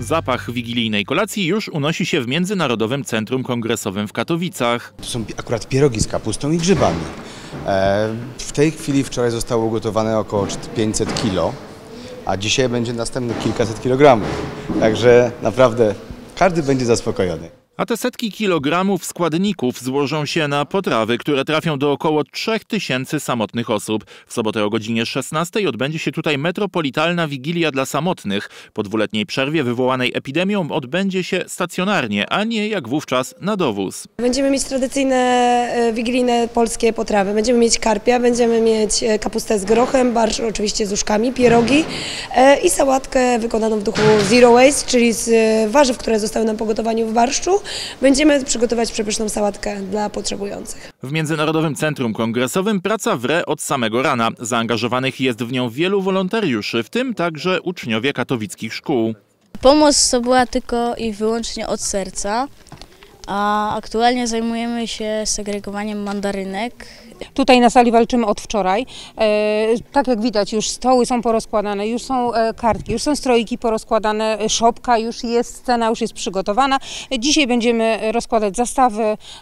Zapach wigilijnej kolacji już unosi się w Międzynarodowym Centrum Kongresowym w Katowicach. To są akurat pierogi z kapustą i grzybami. W tej chwili wczoraj zostało ugotowane około 500 kg, a dzisiaj będzie następnych kilkaset kilogramów. Także naprawdę każdy będzie zaspokojony. A te setki kilogramów składników złożą się na potrawy, które trafią do około 3000 samotnych osób. W sobotę o godzinie 16 odbędzie się tutaj metropolitalna Wigilia dla samotnych. Po dwuletniej przerwie wywołanej epidemią odbędzie się stacjonarnie, a nie jak wówczas na dowóz. Będziemy mieć tradycyjne wigilijne polskie potrawy. Będziemy mieć karpia, będziemy mieć kapustę z grochem, barszcz oczywiście z uszkami, pierogi i sałatkę wykonaną w duchu Zero Waste, czyli z warzyw, które zostały nam pogotowani w barszczu. Będziemy przygotować przepyszną sałatkę dla potrzebujących. W Międzynarodowym Centrum Kongresowym praca wre od samego rana. Zaangażowanych jest w nią wielu wolontariuszy, w tym także uczniowie katowickich szkół. Pomoc to była tylko i wyłącznie od serca, a aktualnie zajmujemy się segregowaniem mandarynek. Tutaj na sali walczymy od wczoraj. Tak jak widać, już stoły są porozkładane, już są kartki, już są stroiki porozkładane, szopka już jest, scena już jest przygotowana. Dzisiaj będziemy rozkładać zastawy,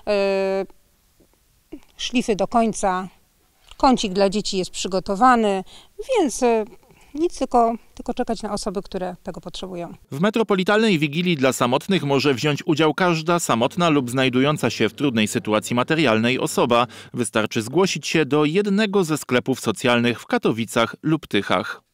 szlify do końca, kącik dla dzieci jest przygotowany, więc nic, tylko czekać na osoby, które tego potrzebują. W metropolitalnej Wigilii dla samotnych może wziąć udział każda samotna lub znajdująca się w trudnej sytuacji materialnej osoba. Wystarczy zgłosić się do jednego ze sklepów socjalnych w Katowicach lub Tychach.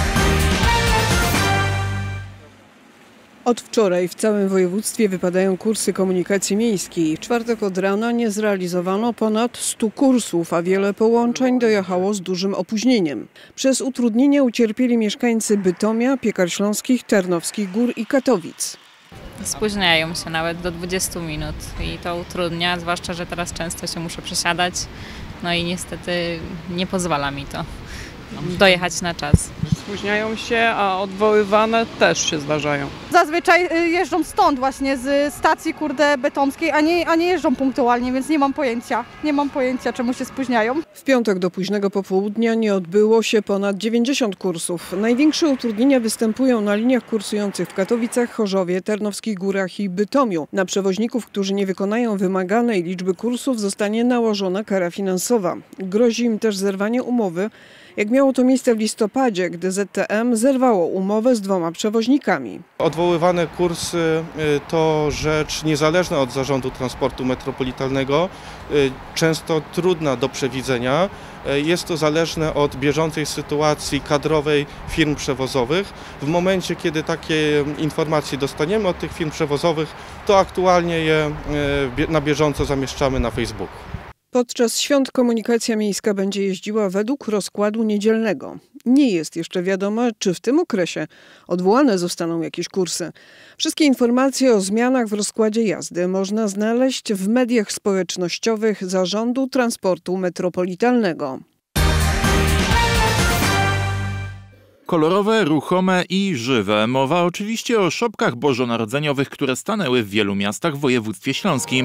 Od wczoraj w całym województwie wypadają kursy komunikacji miejskiej. W czwartek od rana nie zrealizowano ponad 100 kursów, a wiele połączeń dojechało z dużym opóźnieniem. Przez utrudnienia ucierpieli mieszkańcy Bytomia, Piekar Śląskich, Tarnowskich Gór i Katowic. Spóźniają się nawet do 20 minut i to utrudnia, zwłaszcza, że teraz często się muszę przesiadać, no i niestety nie pozwala mi to dojechać na czas. Spóźniają się, a odwoływane też się zdarzają. Zazwyczaj jeżdżą stąd właśnie z stacji bytomskiej, a nie jeżdżą punktualnie, więc nie mam pojęcia czemu się spóźniają. W piątek do późnego popołudnia nie odbyło się ponad 90 kursów. Największe utrudnienia występują na liniach kursujących w Katowicach, Chorzowie, Tarnowskich Górach i Bytomiu. Na przewoźników, którzy nie wykonają wymaganej liczby kursów, zostanie nałożona kara finansowa. Grozi im też zerwanie umowy, jak miało to miejsce w listopadzie, gdy ZTM zerwało umowę z 2 przewoźnikami. Odwoływane kursy to rzecz niezależna od Zarządu Transportu Metropolitalnego, często trudna do przewidzenia. Jest to zależne od bieżącej sytuacji kadrowej firm przewozowych. W momencie, kiedy takie informacje dostaniemy od tych firm przewozowych, to aktualnie je na bieżąco zamieszczamy na Facebooku. Podczas świąt komunikacja miejska będzie jeździła według rozkładu niedzielnego. Nie jest jeszcze wiadomo, czy w tym okresie odwołane zostaną jakieś kursy. Wszystkie informacje o zmianach w rozkładzie jazdy można znaleźć w mediach społecznościowych Zarządu Transportu Metropolitalnego. Kolorowe, ruchome i żywe. Mowa oczywiście o szopkach bożonarodzeniowych, które stanęły w wielu miastach w województwie śląskim.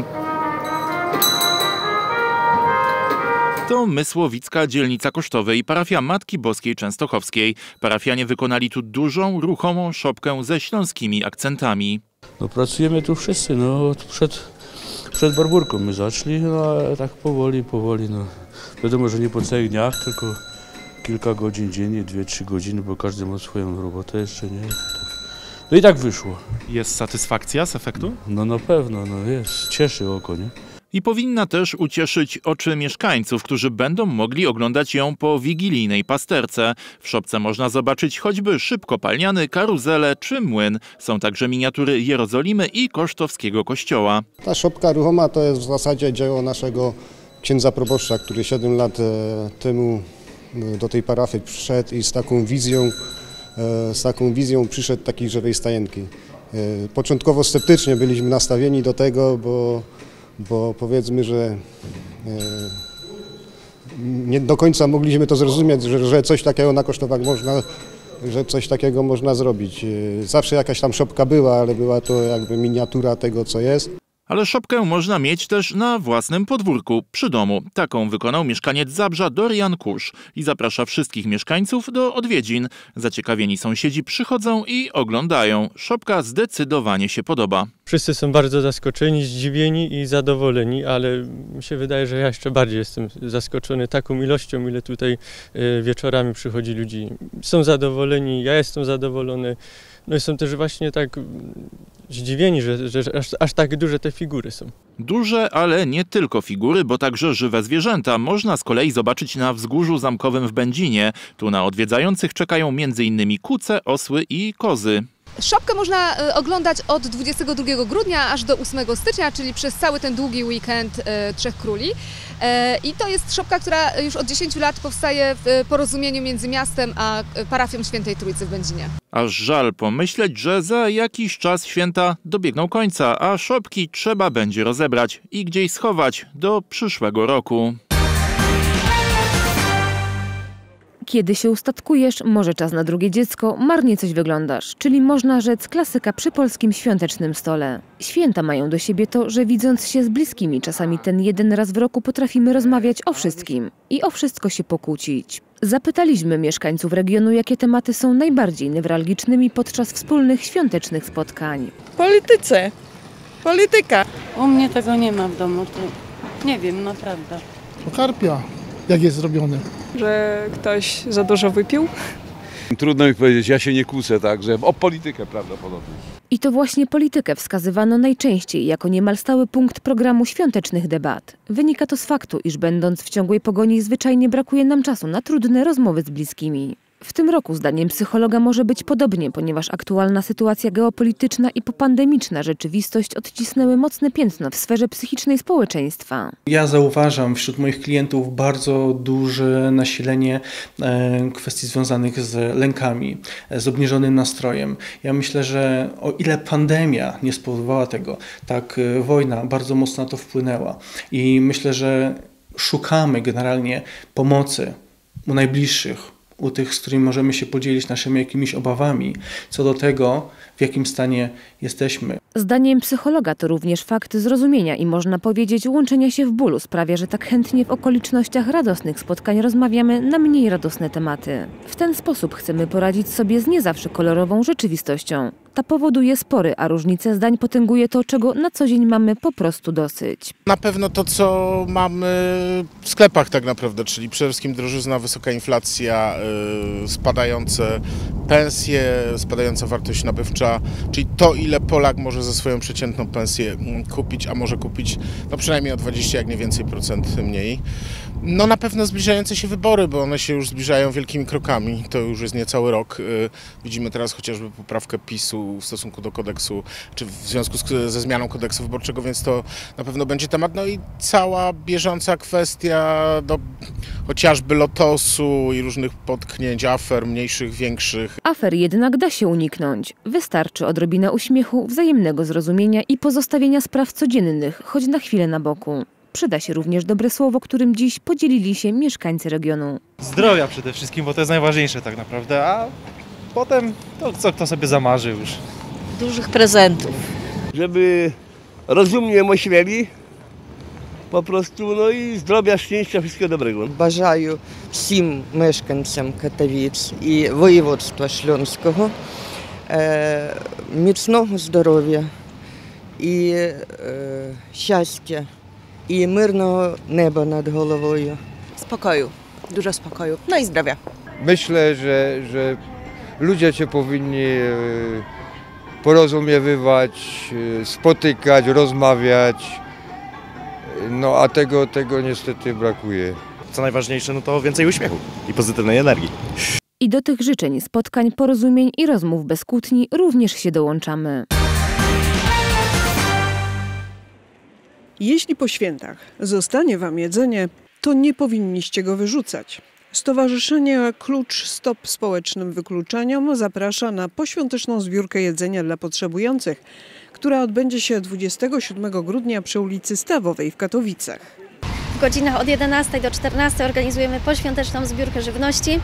To Mysłowicka dzielnica Kosztowej i parafia Matki Boskiej Częstochowskiej. Parafianie wykonali tu dużą, ruchomą szopkę ze śląskimi akcentami. No, pracujemy tu wszyscy, przed Barburką my zaczęli, ale tak powoli, no. Wiadomo, że nie po całych dniach, tylko kilka godzin dziennie, 2-3 godziny, bo każdy ma swoją robotę jeszcze, nie? No i tak wyszło. Jest satysfakcja z efektu? No na pewno, jest, cieszy oko, nie? I powinna też ucieszyć oczy mieszkańców, którzy będą mogli oglądać ją po wigilijnej pasterce. W szopce można zobaczyć choćby szybkopalniany, karuzelę czy młyn. Są także miniatury Jerozolimy i kosztowskiego kościoła. Ta szopka ruchoma to jest w zasadzie dzieło naszego księdza proboszcza, który 7 lat temu do tej parafii przyszedł i z taką wizją przyszedł takiej żywej stajenki. Początkowo sceptycznie byliśmy nastawieni do tego, bo powiedzmy, że nie do końca mogliśmy to zrozumieć, że coś takiego na Kosztowach można zrobić. Zawsze jakaś tam szopka była, ale była to jakby miniatura tego, co jest. Ale szopkę można mieć też na własnym podwórku, przy domu. Taką wykonał mieszkaniec Zabrza Dorian Kusz i zaprasza wszystkich mieszkańców do odwiedzin. Zaciekawieni sąsiedzi przychodzą i oglądają. Szopka zdecydowanie się podoba. Wszyscy są bardzo zaskoczeni, zdziwieni i zadowoleni, ale mi się wydaje, że ja jeszcze bardziej jestem zaskoczony taką ilością, ile tutaj wieczorami przychodzi ludzi. Są zadowoleni, ja jestem zadowolony. No i są też właśnie tak zdziwieni, że aż tak duże te figury są. Duże, ale nie tylko figury, bo także żywe zwierzęta można z kolei zobaczyć na Wzgórzu Zamkowym w Będzinie. Tu na odwiedzających czekają m.in. kuce, osły i kozy. Szopkę można oglądać od 22 grudnia aż do 8 stycznia, czyli przez cały ten długi weekend Trzech Króli. I to jest szopka, która już od 10 lat powstaje w porozumieniu między miastem a parafią Świętej Trójcy w Będzinie. Aż żal pomyśleć, że za jakiś czas święta dobiegną końca, a szopki trzeba będzie rozebrać i gdzieś schować do przyszłego roku. Kiedy się ustatkujesz, może czas na drugie dziecko, marnie coś wyglądasz, czyli można rzec klasyka przy polskim świątecznym stole. Święta mają do siebie to, że widząc się z bliskimi, czasami ten jeden raz w roku potrafimy rozmawiać o wszystkim i o wszystko się pokłócić. Zapytaliśmy mieszkańców regionu, jakie tematy są najbardziej newralgicznymi podczas wspólnych świątecznych spotkań. Polityka. U mnie tego nie ma w domu, to nie wiem, naprawdę. Karpia, jak jest zrobiony. Że ktoś za dużo wypił? Trudno mi powiedzieć, ja się nie kłócę, także o politykę prawdopodobnie. I to właśnie politykę wskazywano najczęściej jako niemal stały punkt programu świątecznych debat. Wynika to z faktu, iż będąc w ciągłej pogoni zwyczajnie brakuje nam czasu na trudne rozmowy z bliskimi. W tym roku, zdaniem psychologa, może być podobnie, ponieważ aktualna sytuacja geopolityczna i popandemiczna rzeczywistość odcisnęły mocne piętno w sferze psychicznej społeczeństwa. Ja zauważam wśród moich klientów bardzo duże nasilenie kwestii związanych z lękami, z obniżonym nastrojem. Ja myślę, że o ile pandemia nie spowodowała tego, tak wojna bardzo mocno na to wpłynęła. I myślę, że szukamy generalnie pomocy u najbliższych, u tych, z którymi możemy się podzielić naszymi jakimiś obawami, co do tego, w jakim stanie jesteśmy. Zdaniem psychologa to również fakt zrozumienia i można powiedzieć łączenia się w bólu sprawia, że tak chętnie w okolicznościach radosnych spotkań rozmawiamy na mniej radosne tematy. W ten sposób chcemy poradzić sobie z nie zawsze kolorową rzeczywistością. Ta powoduje spory, a różnice zdań potęguje to, czego na co dzień mamy po prostu dosyć. Na pewno to, co mamy w sklepach tak naprawdę, czyli przede wszystkim drożyzna, wysoka inflacja, spadające pensje, spadająca wartość nabywcza, czyli to, ile Polak może za swoją przeciętną pensję kupić, a może kupić no przynajmniej o 20, jak nie więcej procent mniej. No na pewno zbliżające się wybory, bo one się już zbliżają wielkimi krokami, to już jest niecały rok. Widzimy teraz chociażby poprawkę PiS-u w stosunku do kodeksu, czy w związku ze zmianą kodeksu wyborczego, więc to na pewno będzie temat. No i cała bieżąca kwestia chociażby Lotosu i różnych potknięć, afer mniejszych, większych. Afer jednak da się uniknąć. Wystarczy odrobina uśmiechu, wzajemnego zrozumienia i pozostawienia spraw codziennych, choć na chwilę na boku. Przyda się również dobre słowo, którym dziś podzielili się mieszkańcy regionu. Zdrowia przede wszystkim, bo to jest najważniejsze tak naprawdę, a potem to co kto sobie zamarzy już. Dużych prezentów. Żeby rozumnie myśleli, po prostu, no i zdrowia, szczęścia, wszystkiego dobrego. Бажаю всім мешканцям Катовіць і воєводства Шльонського міцного здоров'я і щастя, i myrnego nieba nad głową. Spokoju, dużo spokoju, no i zdrowia. Myślę, że ludzie się powinni porozumiewać, spotykać, rozmawiać, no a tego niestety brakuje. Co najważniejsze, no to więcej uśmiechu i pozytywnej energii. I do tych życzeń, spotkań, porozumień i rozmów bez kłótni również się dołączamy. Jeśli po świętach zostanie Wam jedzenie, to nie powinniście go wyrzucać. Stowarzyszenie Klucz Stop Społecznym Wykluczeniom zaprasza na poświąteczną zbiórkę jedzenia dla potrzebujących, która odbędzie się 27 grudnia przy ulicy Stawowej w Katowicach. W godzinach od 11 do 14 organizujemy poświąteczną zbiórkę żywności.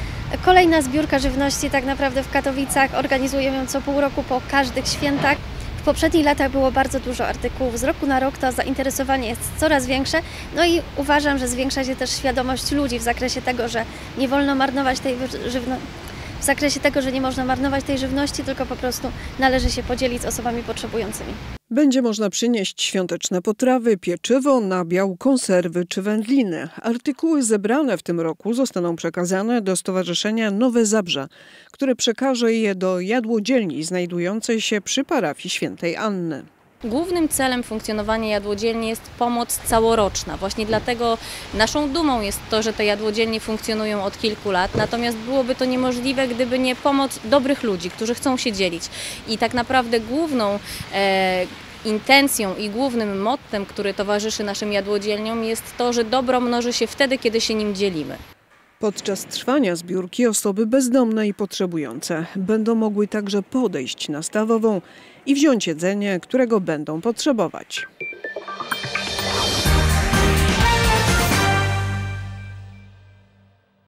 Kolejna zbiórka żywności tak naprawdę w Katowicach. Organizujemy ją co pół roku po każdych świętach. W poprzednich latach było bardzo dużo artykułów. Z roku na rok to zainteresowanie jest coraz większe. No i uważam, że zwiększa się też świadomość ludzi w zakresie tego, że nie wolno marnować tej w zakresie tego, że nie można marnować tej żywności, tylko po prostu należy się podzielić z osobami potrzebującymi. Będzie można przynieść świąteczne potrawy, pieczywo, nabiał, konserwy czy wędliny. Artykuły zebrane w tym roku zostaną przekazane do Stowarzyszenia Nowe Zabrze, które przekaże je do jadłodzielni znajdującej się przy parafii Świętej Anny. Głównym celem funkcjonowania jadłodzielni jest pomoc całoroczna. Właśnie dlatego naszą dumą jest to, że te jadłodzielnie funkcjonują od kilku lat. Natomiast byłoby to niemożliwe, gdyby nie pomoc dobrych ludzi, którzy chcą się dzielić. I tak naprawdę główną intencją i głównym mottem, który towarzyszy naszym jadłodzielniom, jest to, że dobro mnoży się wtedy, kiedy się nim dzielimy. Podczas trwania zbiórki osoby bezdomne i potrzebujące będą mogły także podejść na stawową i wziąć jedzenie, którego będą potrzebować.